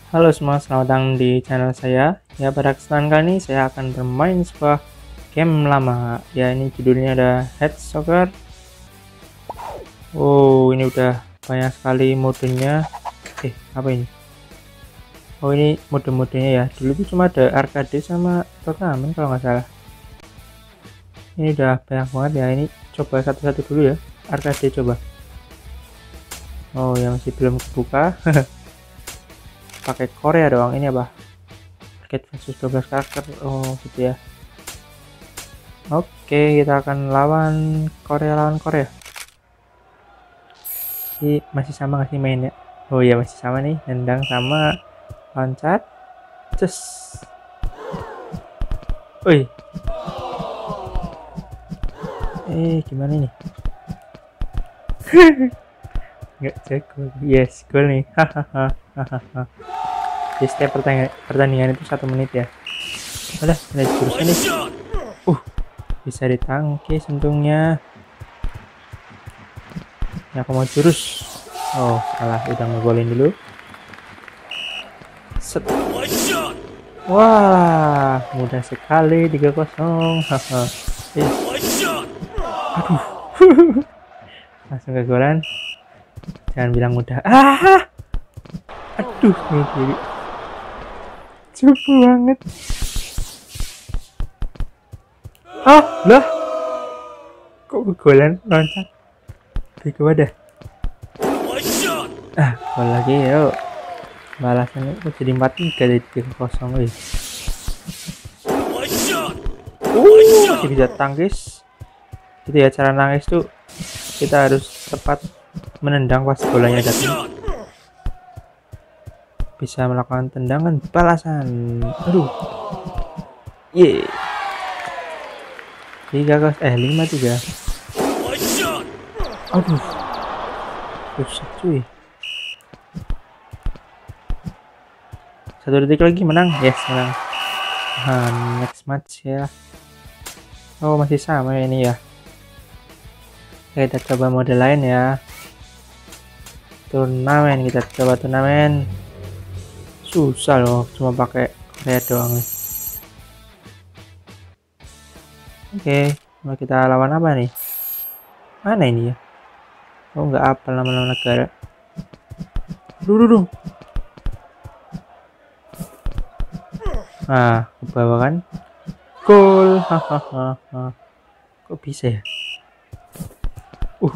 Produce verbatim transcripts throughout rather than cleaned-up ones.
Halo semua, selamat datang di channel saya. Ya, pada kesempatan kali ini saya akan bermain sebuah game lama. Ya, ini judulnya ada Head Soccer. Oh, ini udah banyak sekali modenya. Eh, apa ini? Oh, ini mode-modenya ya. Dulu tuh cuma ada arcade sama turnamen kalau nggak salah. Ini udah banyak banget ya. Ini coba satu-satu dulu ya. Arcade coba. Oh, yang masih belum kebuka. Pakai Korea doang. Ini apa? Arcade versus dua belas karakter. Oh, gitu ya. Oke, kita akan lawan Korea lawan Korea. Ini masih sama nggak sih mainnya? Oh iya, masih sama nih. Nendang sama loncat. Cus. Wih. Eh, gimana nih? Nggak jago. Yes, gol nih. Hahaha. Di setiap pertandingan, pertandingan itu satu menit ya. Udah, ada jurusnya nih. Uh, bisa ditangkis untungnya. Ya, aku mau jurus. Oh, salah, udah ngegolin dulu. Set. Wah, mudah sekali tiga kosong. Haha. Eh. Aduh. Langsung kegolan. Jangan bilang mudah. Ah. Aduh, ini cupu banget. Ah, lah. Kok kegolan loncat? Bego wadah. Ah, gol lagi yuk. Balasannya kok jadi empat tiga dari tiga kosong. Wih. Uh, masih bisa tangkis. Gitu ya, cara nangis tuh kita harus tepat menendang pas bolanya datang. Bisa melakukan tendangan balasan. Aduh. Ye. Tiga kos eh lima tiga. Aduh. Susah cuy. Satu detik lagi menang. Yes, menang. Nah, next match ya. Oh, masih sama ini ya. Kita coba mode lain ya. Turnamen, kita coba turnamen. Susah loh, cuma pakai Korea doang. Oke, mau kita lawan apa nih? Mana ini ya? Oh, nggak apa nama-nama negara. Duh, duh, duh. Nah, ke bawah kan? Gol, hahaha. Kok bisa ya? Uh,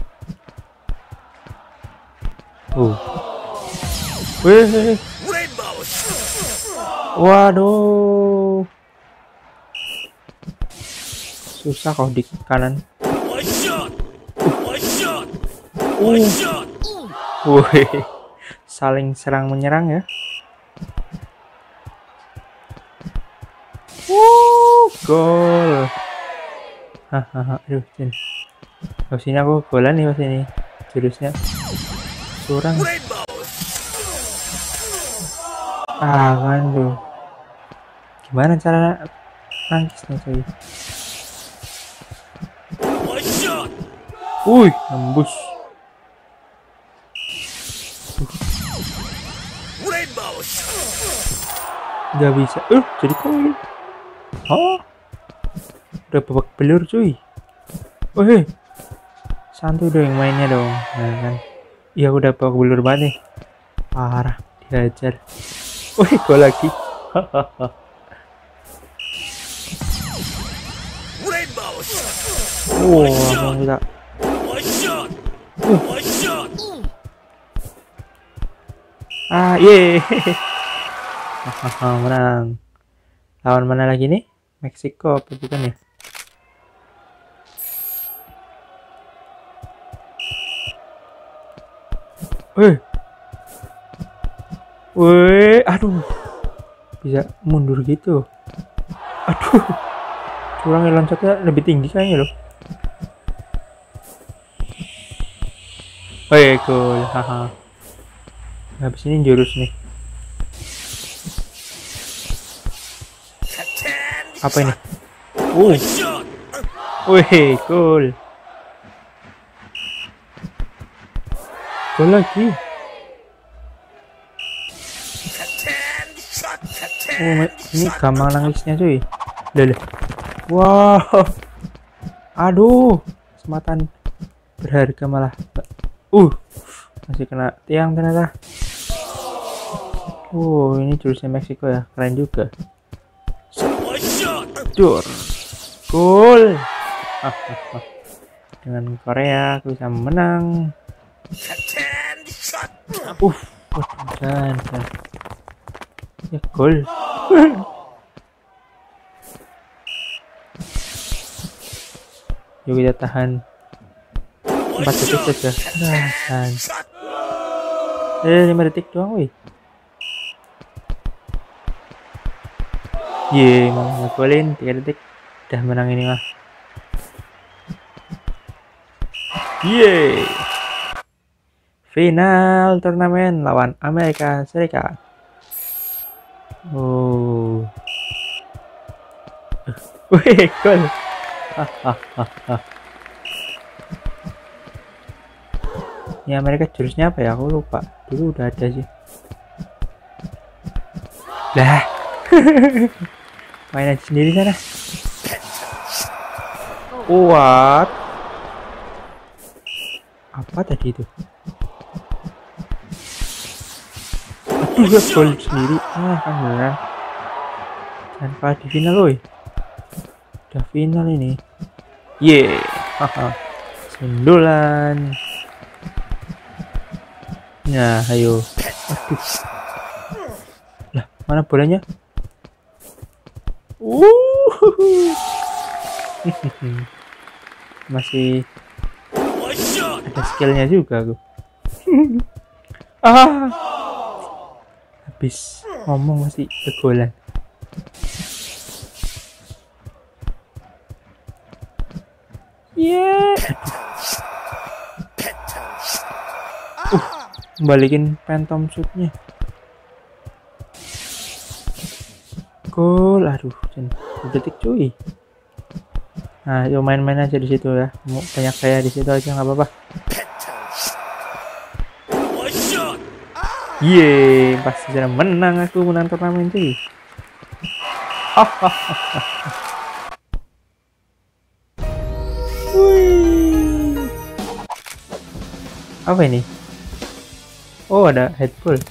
uh, wih, waduh, susah kok di kanan. Uh, uh, wih, saling serang menyerang ya. Uh, gol. Hahaha, aduh, sini. Oh, sini aku golan nih, pas ini jurusnya curang. Ah, kan tuh. Gimana cara nangkisnya coy? Wih, nembus. Nggak bisa. Eh, uh, jadi koin. Oh, udah babak belur cuy. Wih, santuy dong mainnya dong. Nah, kan. Iya, udah babak belur banget nih. Parah, dihajar. Wih, gol lagi. Wow, langsung kita. Uh. Ah, ye. Menang. Lawan mana lagi nih? Meksiko apa bukan ya? Wih. Wih, aduh. Bisa mundur gitu. Aduh. Curang, loncatnya lebih tinggi kayaknya loh. Wih, gol. Haha. Habis ini jurus nih. Apa ini? Uh. Wih, gol. Gol lagi. Oh, ini gampang nangisnya cuy. Lele. Wow. Aduh, kesempatan berharga malah. Uh, masih kena tiang ternyata. Oh, ini jurusnya Meksiko ya, keren juga. Dor, gol. Dengan Korea aku bisa menang. Uh, dan ya gol. Yuk kita tahan empat detik saja. Nah, tahan. Eh, lima detik doang, wih. Ye, mau ngegolin tiga detik udah menang ini mah. Ye. Final turnamen lawan Amerika Serikat. Oh. Wih, gol. Ini Amerika jurusnya apa ya? Aku lupa. Dulu udah ada sih. Lah. Main aja sendiri sana. What? Apa tadi itu? Aduh, gue gol sendiri. Ah, kan beneran. Dan kalah di final loh. Udah final ini. Ye, haha. Sundulan. Nah, ayo. Aduh. Lah, mana bolanya? Uh. Masih ada skillnya juga aku. Ah. Habis ngomong masih kegolan. Yeah. Uh, balikin phantom shootnya. Gol, aduh, detik cuy. Nah, yuk main-main aja di situ ya. Mau banyak saya di situ aja nggak apa-apa. Yeay, pasti sudah menang aku menang turnamen cuy. Apa ini? Oh, ada headball.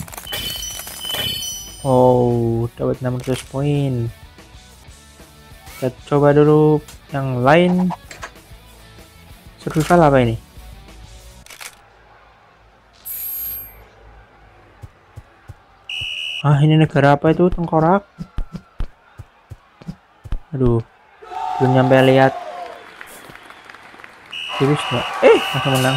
Oh, dapat enam ratus poin. Kita coba dulu yang lain. Survival apa ini? Ah, ini negara apa itu? Tengkorak. Aduh, belum nyampe lihat. Terus nggak? Eh, langsung menang.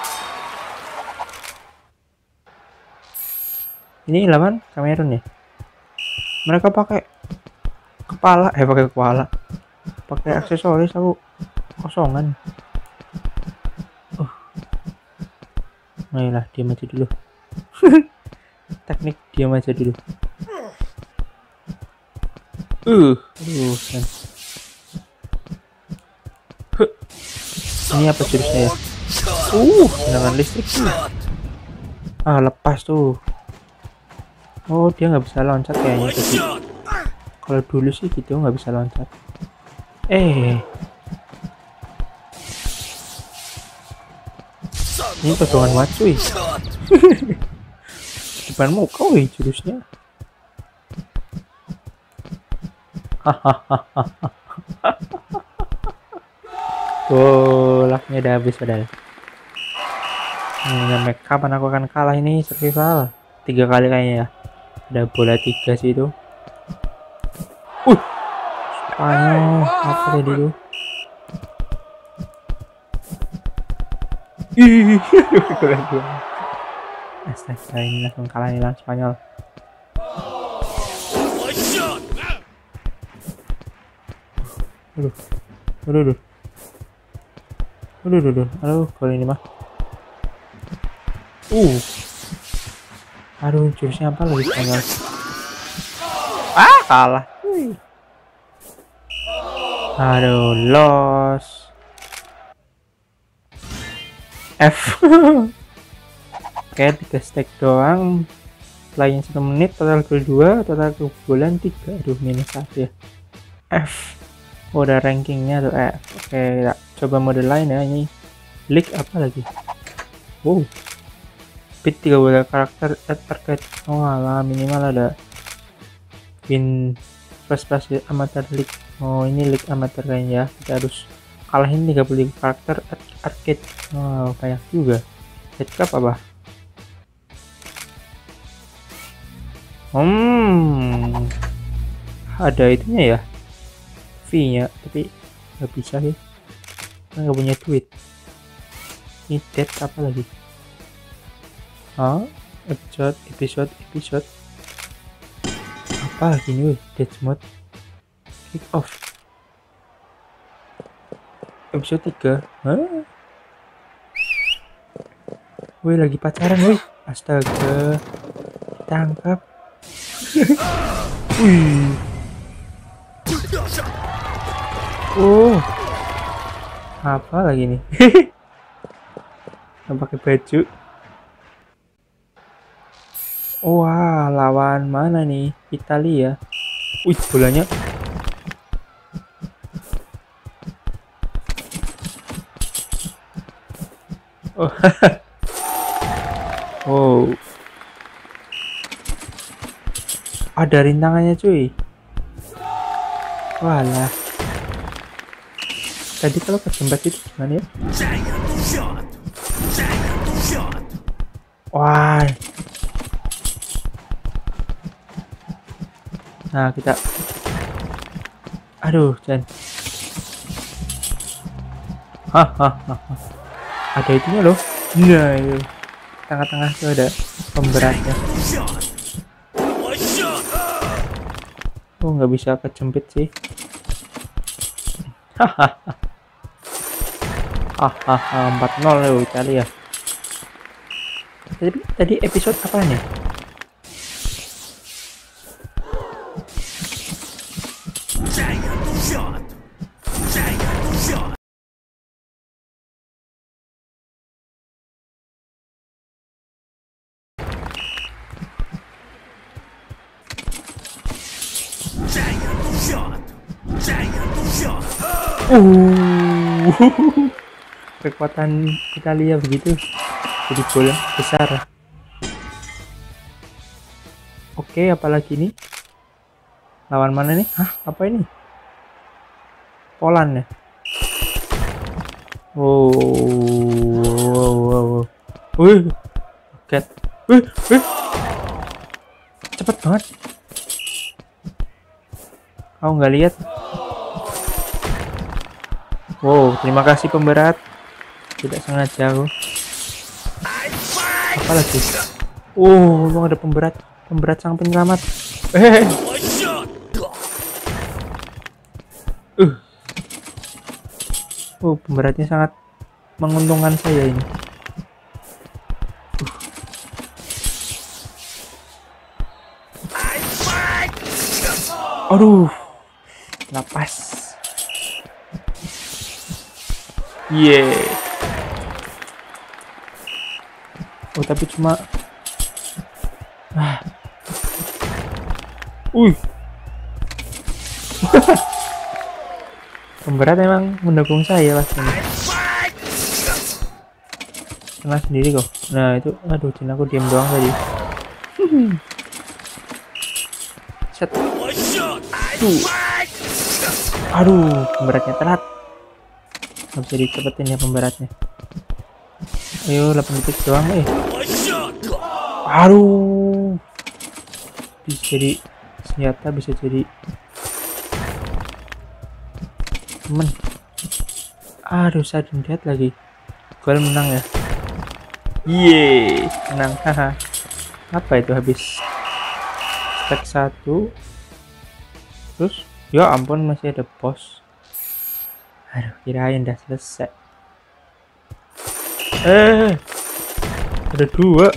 Ini lawan Kamerun ya. Mereka pakai kepala, eh pakai kepala, pakai aksesoris, aku kosongan. Uh, Ayolah, diam aja dulu. Teknik diam aja dulu. Uh, uh, kan. Huh. Ini apa jurusnya ya? Uh, tendangan listrik tuh. Ah, lepas tuh. Oh, dia nggak bisa loncat kayaknya tadi. Kalau dulu sih gitu nggak bisa loncat. Eh, ini potongan wacuy. Depan muka wih jurusnya. Hahaha. Golaknya udah habis padahal. Ini kapan aku akan kalah ini survival? Tiga kali kayaknya ya. Ada bola tiga sih itu. Uh, Spanyol apa tadi itu? Ih, astaga, ini langsung kalah nih lawan Spanyol. Aduh, aduh, aduh, aduh, aduh, aduh, aduh, gol ini mah. Uh. Aduh, jurusnya apa lagi Spanyol? Ah, kalah. Wih. Aduh, loss. F. Kayak tiga stack doang playing satu menit, total goal dua, total kebobolan tiga. Aduh, minus satu ya. F. Oh, udah rankingnya tuh F. Oke, kita coba mode lain ya. Ini league apa lagi? Wow, speed tiga puluh karakter at arcade. Oh alah, minimal ada win first class amateur league. Oh, ini league amateur kayaknya ya. Kita harus kalahin tiga puluh karakter at arcade. Oh, banyak juga. Head cup apa? Hmm, ada itunya ya, fee nya, tapi nggak bisa sih, nggak punya duit. Ini dead apa lagi? Oh, episode episode episode apa lagi nih? Dead mode kick off episode tiga. Hah? Wih, lagi pacaran wih. Astaga, tangkap. Wih. Oh, apa lagi nih? Nggak pakai baju. Wah, lawan mana nih? Italia. Wih, bolanya. Oh. Oh. Ada rintangannya cuy. Walah. Tadi kalau kejembat itu gimana ya? Wah. Nah, kita. Aduh, Jan. Hahaha. Ada itunya loh. Nah, itu. Tengah-tengah tuh ada pemberatnya. Oh, nggak bisa kejepit sih. Hahaha. Hahaha, empat nol loh Italia. Tadi tadi episode apa nih? Uh, kekuatan Italia begitu, jadi bola besar. Oke, apalagi nih? Lawan mana nih? Hah, apa ini? Poland ya? Oh, wow, wow, wow. Wih, cat. Wih, wih, cepet banget. Kau nggak lihat? Wow, terima kasih pemberat. Tidak sengaja aku. Apa lagi? Oh, lu ada pemberat. Pemberat sang penyelamat. Eh. Uh. Oh, pemberatnya sangat menguntungkan saya ini. Uh. Aduh. Lapas. Yeah. Oh, tapi cuma ah. Uy. Pemberat emang mendukung saya pasti. Kena sendiri kok. Nah, itu aduh, Cina aku diam doang tadi. Set. Tuh. Aduh, pemberatnya telat. Nggak bisa dicepetin ya pemberatnya. Ayo, delapan detik doang eh. Aduh, bisa jadi senjata, bisa jadi temen. Aduh, sudden death lagi. Gol menang ya. Yeay, menang. Haha. Apa itu habis stack satu. Terus ya ampun, masih ada boss. Aduh, kirain udah selesai. Eh, ada dua.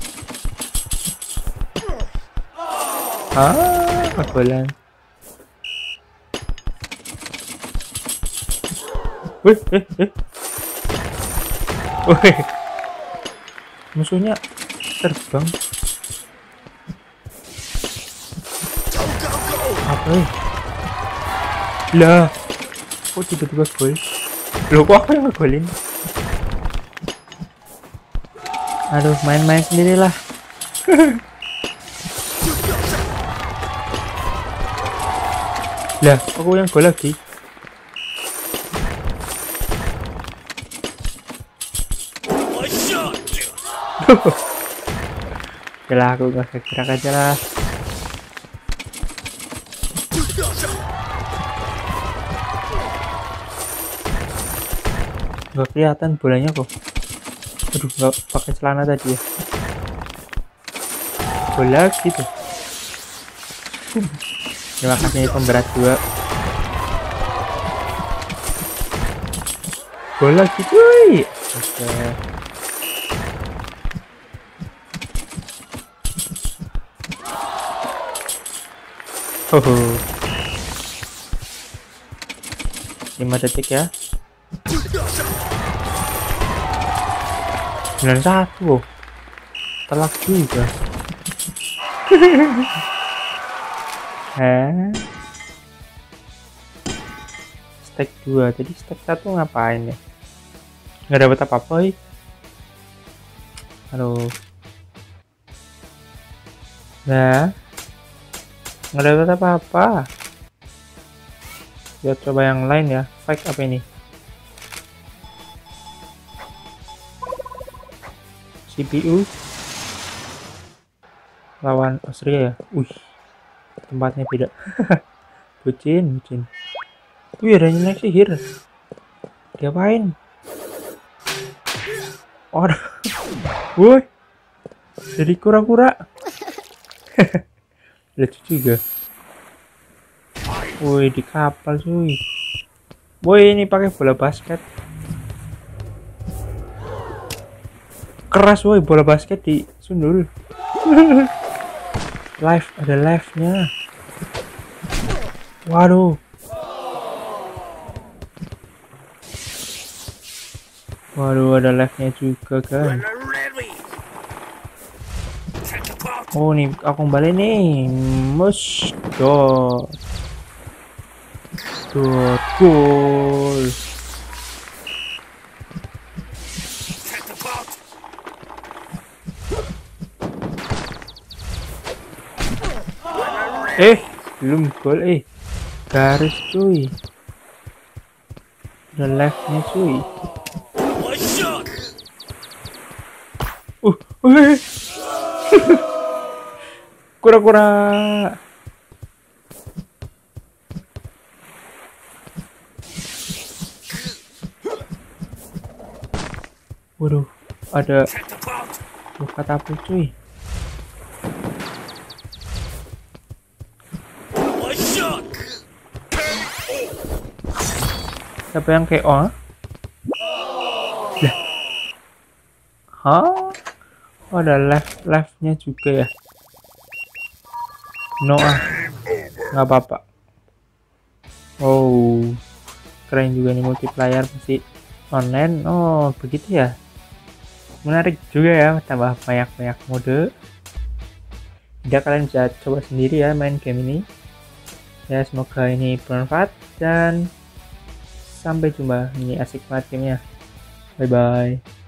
Ah, bolan. Wih, eh, eh. Wih, musuhnya terbang. Hei. Lah, kok tiba-tiba gol? Loh, kok aku yang ngegolin? Aduh, main-main sendirilah. Lah, aku yang gol lagi. Yalah, aku gak gerak aja lah. Gak kelihatan bolanya kok. Aduh, gak pakai celana tadi ya. Bola gitu. Terima kasih pemberat dua. Bola gitu. Oke. Hoho. lima detik ya. sembilan puluh satu. Telak juga. Hah? Stack dua. Jadi stack satu ngapain ya? Nggak dapat apa-apa, ih. Aduh. Nah. Nggak dapat apa-apa. Lihat coba yang lain ya. Fake apa ini? C P U lawan Austria ya. Wih, tempatnya beda. bucin bucin. Wih, ada yang naik sihir. Diapain? Oh, woi, jadi kura-kura. Lucu juga. Woi, di kapal cuy. Woi, ini pakai bola basket. Keras woi, bola basket di sundul. Live, ada live nya. Waduh. Waduh, ada live nya juga kan. Oh nih, aku kembali nih. Mus dot dot gol. Eh, belum gol eh. Garis cuy. Udah left-nya cuy. Uh, uh. Kura-kura. Waduh, ada buka tapu cuy. Siapa yang K O? Lah. Hah? Oh, ada left leftnya juga ya. No ah, nggak apa-apa. Oh, keren juga nih multiplayer pasti online. Oh, begitu ya. Menarik juga ya, tambah banyak-banyak mode. Tidak, kalian bisa coba sendiri ya main game ini. Ya, semoga ini bermanfaat dan sampai jumpa. Ini asik banget gamenya. Bye bye.